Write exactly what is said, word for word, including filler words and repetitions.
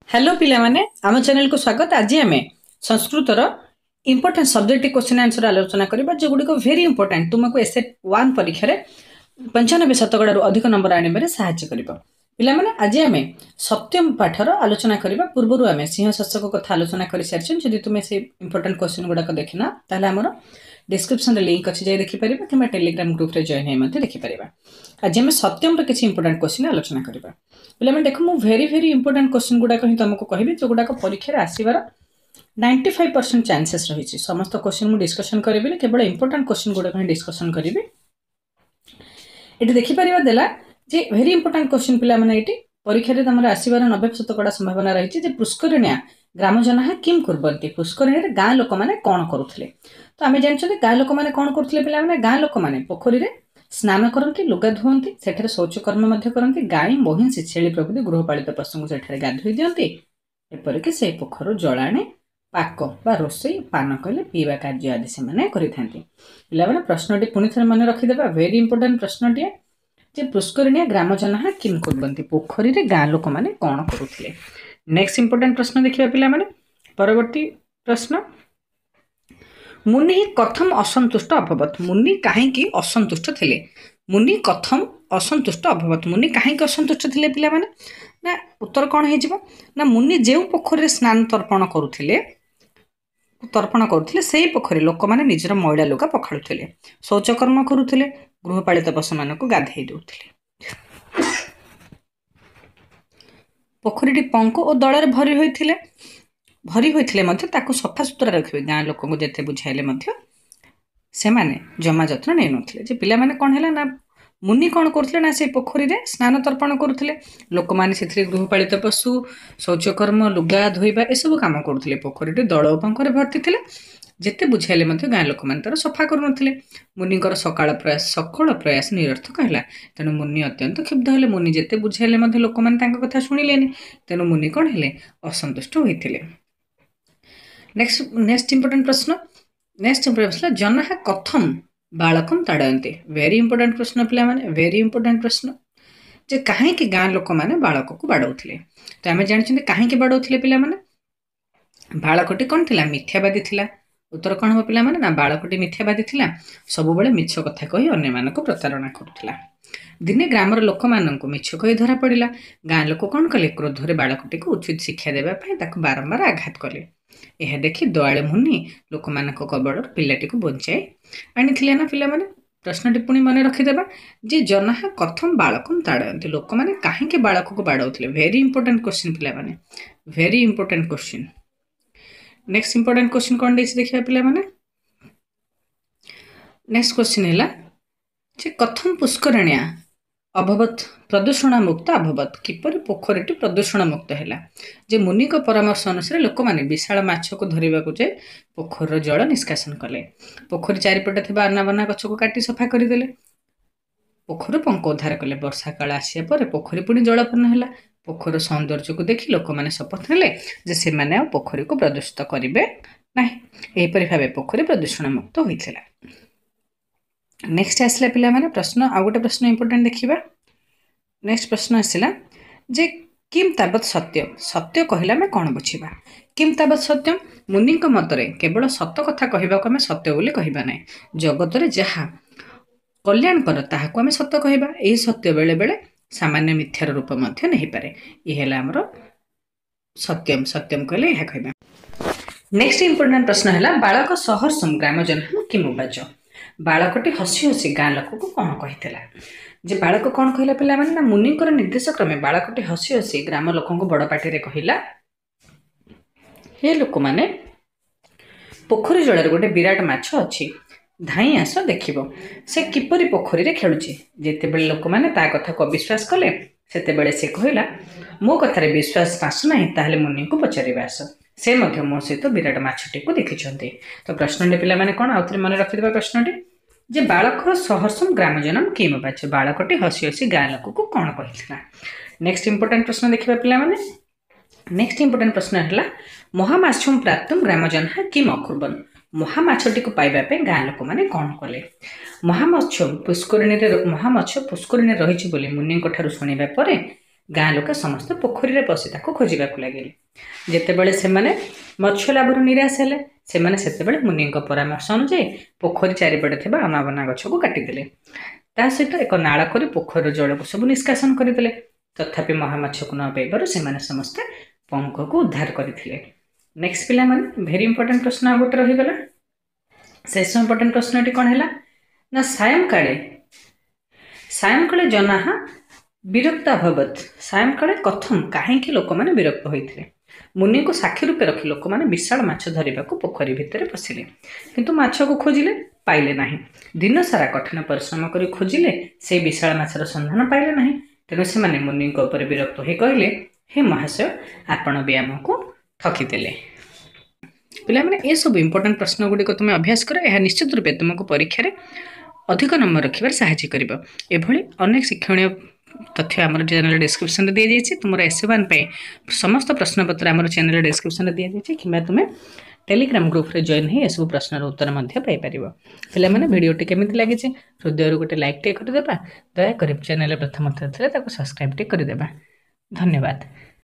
Hello पिला माने आम चैनल को स्वागत। आज आम Sanskrit important subject question answer आलोचना करबा जो गुडी को वेरी इंपोर्टेंट तुमको एसए वन परीक्षा रे पंचानबे शतकड़ा अधिक नंबर आने साहाय्य करिबो। पिला माने आज आम सत्यम पाठर आलोचना करबा पूर्वरु आम सिंह शासक कथा आलोचना कर सारछन। जदि तुमे से इंपोर्टेंट क्वेश्चन गुडा को देखिना ताले हमर डिस्क्रिप्शन रे लिंक अछि, जाय देखि परिबा किबा टेलीग्राम ग्रुप रे जॉइन हे मध्ये देखि परिबा। आज आम सत्यम रे किछि इंपोर्टेंट क्वेश्चन आलोचना करबा। पिला माने देखो मु वेरी वेरी इंपोर्टेंट क्वेश्चन गुडा कहि तुमको कहबी जो गुडा को परीक्षा रे आसीबार नाइंटी फाइव परसेंट चांसेस रही। समस्त क्वेश्चन मु डिस्कशन करेबी, केवल इंपोर्टेंट क्वेश्चन गुडा कहि डिस्कशन करेबी। एटी देखि परिबा देला जे वेरी इंपोर्टेंट क्वेश्चन पिला माने एटी परीक्षा रे तमरा आसीबार नब्बे शतकड़ा संभावना रही। जे पुष्करिणिया ग्राम जनाहा किम कुर्बंती, पुष्करिणी रे गां लोक माने कोन करूथले। तो आमे जानछते गां लोक माने कोन करूथले पिला माने गां लोक माने पोखरी रे स्नान करती, लुगा धुअंती, सेठरे शौचकर्म मध्य करती, गाई महिषी छेली प्रभृति गृहपालित पशु सेठरे गाधोई दियंती। एपरिक से पोखर जलाणे पाक बा रोसई पान कहले पीवा कार्य आदि से माने करिथांती। पिला माने प्रश्नटी पुनि थरे मन रखि देबा, वेरी इंपोर्टेंट प्रश्नटी जे पुष्करिणिया ग्राम जनाहा किम कुर्बंती, पोखरी रे गां लोक माने कोन करूथले। नेक्स्ट इंपोर्टेंट प्रश्न देखिबा पिला माने परवर्ती प्रश्न, मुनि कथम असंतुष्ट अभवत, मुनि काहेकि असंतुष्ट थिले। मुनि कथम असंतुष्ट अभवत, मुनि काहेकि असंतुष्ट थिले पिला माने ना उत्तर कोन हे जिवो ना मुनि जेउ पोखरी रे स्नान तर्पण करूथिले तर्पण करूथिले सेही पोखरी लोक माने निजर मैला लुगा पखाळुथिले, शौचकर्म करूथिले, गृहपालित पशु मानकु गाधेई देउथिले। पोखरीटी पंक और दଳରେ भरी होइथिले भरी होइथिले मध्य ताकु सफा सुतरा रखिबे। गां लोक को जेते बुझाइले मध्य से माने जमा जत्न नै नथिले। जे पिला माने कोन हैला ना मुनि कोन करथिले ना से पोखरी रे स्नान तर्पण करूथिले, लोक माने सेथरे गृहपालित पशु शौचकर्म लुगा धोइबा ए सब काम करूथिले। पोखरीटी दळ पंक रे भर्ती थिले, जेते बुझाइले मध्य गां लोक माने तार सफा करू नथिले। मुनिकर सकाळ प्रयास सकळ प्रयास निरर्थक हैला। तेनु मुनि अत्यंत क्षुब्ध हेले। मुनि जेते बुझाइले मध्य लोक माने तांका कथा सुनिलेनी। तेनु मुनि कोन हेले असंतुष्ट होइथिले। नेक्स्ट नेक्स्ट इंपोर्टेंट प्रश्न नेक्स्ट इंपोर्टेंट प्रश्न, जनाहा कथम बालकम ताड़यन्ते। वेरी इंपोर्टेंट प्रश्न पिला माने, वेरी इंपोर्टेंट प्रश्न जे काहे कि गां लोक माने बालक को बाडौथिले। तो आमे जानिछन्ते काहे कि बाडौथिले पिला माने, बालकटी कोन थिला मिथ्यावादी थिला। उत्तर कोन हो पिला माने ना बालकटी मिथ्यावादी थिला, सब बेले मिछ कथा कहि अन्य मानको प्रतारणा करथिला। दिने ग्रामर लोक माननकु मिछ कहि धरा पड़िला। गां लोक कोन कले क्रोध रे बालकटी को उचित शिक्षा देबा पई ताकु बारंबार आघात कले। यह देखि दयालु मुनि लोक मानक कबड़ पिलाटी को बंचाई आनी ना पिला माने। प्रश्न टिप्पणी मन रखिदेबा जे जनाहा कथम बालकम ताड़यन्ते, लोक माने काहेकि बालक को बाडौथिले। वेरी इंपोर्टेंट क्वेश्चन पिला माने, very important question. Next important question कोन देछि देखिबा पिला माने। नेक्स्ट क्वेश्चन हैला जे कथम पुष्करिणिया अभवत प्रदूषण मुक्त अभवत, किपर पोखरीटी प्रदूषण मुक्त हैला। जे मुनि को परामर्श अनुसार लोक माने विशाल माछ को धरिबा को जे पोखर जल निष्कासन कले। पोखरी चारिपटे थिबा अनाबना गछ को काटी सफा करि देले, पोखर पंक उद्धार कले। वर्षा काल आसिया पर पोखरी पुनी जलपूर्ण हैला। पोखर सौंदर्य को देखि लोक माने शपथ नेले जे से माने आ पोखरी को प्रदूषित करिवे नाही। एही परि भाबे पोखरी प्रदूषण मुक्त होइथिला। नेक्स्ट आसला पिला माने प्रश्न आ गोटे प्रश्न इंपोर्टेंट देखिबा। नेक्स्ट प्रश्न आसला जे किम तावत सत्य, सत्य कहिला में कोन बुझिबा। किम तावत सत्यम, मुनि को मतरे केवल सत्य कथा कहिबा को हमें सत्य बोली कहिबा नै। जगत रे जहा कल्याण कर ताहाको हमें सत्य कहिबा। एही सत्य बेले बेले सामान्य मिथ्यार रूप मध्य नहि पारे। इ हेला हमरो सत्यम, सत्यम कहले यह कहिबा। नेक्स्ट इंपोर्टेंट प्रश्न हैला बालक सहर्षम ग्राम जन किम उवाच, बालकटी हसी हसी गां लोक को कोन कहितला। जे बालक कोन कहिला पिला माने ना मुनिकर निर्देश क्रमे बालकटी हसी हसी ग्राम लोकन को बड़ पाटी रे कहिला, हे लोक माने पोखरी जळ रे गोटे विराट माछ अछि, धाई आस देखिबो से किपरि पोखरी रे खेलुची। जेते बेले लोक माने ता कथा को विश्वास कले सेते बेले से कहिला मो कथा रे विश्वास आसु नाही ताहले मुनि को पचारिबा आस, से मध्य मो सहित विराट माछटी को देखिछन्ते। तो प्रश्न पिला माने कोन आउथरे मन रखिदेबा प्रश्नटी जे बालक सहर्षम ग्राम जनम किम उवाच, बालकटी हसी हसी गां लोक को कोन कहितला। नेक्स्ट इंपोर्टेंट प्रश्न देखिबा पिला माने। नेक्स्ट इंपोर्टेंट प्रश्न हैला महामाछम प्राप्तम ग्राम जनहा किम अकुर्बन, महामाछटी को पाइबा पे गां लोक माने कोन कले। महामाछ पुष्करिणी रे महामाछ पुष्करिणी रहिछि बोली मुनि को ठारु सुनिबा परे ଗାଁ लोक समस्त पोखरी रे पशि ताको खोजिबाकु लागिले। जेतेबेले सेमाने मत्स्य लाभरु निराश हेले सेमाने सेतेबेले मुनिଙ୍କ परामर्श अनुଯାयी पोखरी चारिपटे थिबा अनाबना गछकु काटिदेले। ता सहित एक नाळ करी पोखरीर जलकु सब निष्कासन करिदेले। तथापि महामाछकु न पाइबारु सेमाने समस्ते पंखको उद्धार करिथिले। नेक्स्ट पिला माने भेरी इंपोर्टेंट प्रश्न आ गोटे रहि गला। शेष इंपोर्टेंट प्रश्नटी कोन हैला ना सायंकाळे सायंकाळे जनाः विरक्त अभवत। सायंकाळे कथम काहेकि लोक माने विरक्त होइथिले। मुनि को साक्षी रूपे रखी लोक माने विशाल माछ धरिबाकू पोखरी भितर पसिले किंतु माछ को खोजिले पाइले नाही। दिन सारा कठिन परिश्रम करी खोजिले से विशाल माछर संधान पाइले नाही। तेणु से माने मुनि को ऊपर विरक्त होई कहले हे महाशय आपण भी आमको ठकिदेले। पिला माने ए सब इंपोर्टेंट प्रश्न गुडी को तुमे अभ्यास कर यह निश्चित रूपे तुमको परीक्षा रे अधिक नंबर रखिबार सहायता करिवो। एभली अनेक शिक्षणीय तथ्य आम चैनल डिस्क्रिप्शन रे दिया जाइए। तुम एस वन पे समस्त प्रश्न पत्र आम चैनल डिस्क्रिप्शन रे दिया जाइए कि तुम्हें टेलीग्राम ग्रुप रे जॉइन हो सब प्रश्नर उत्तर पाई पार। पे मैंने भिडियोटी केमी लगी हृदय गोटे लाइक टे करदे। दयाकोरी चैनल प्रथम थे सब्सक्राइब टे करदे। धन्यवाद।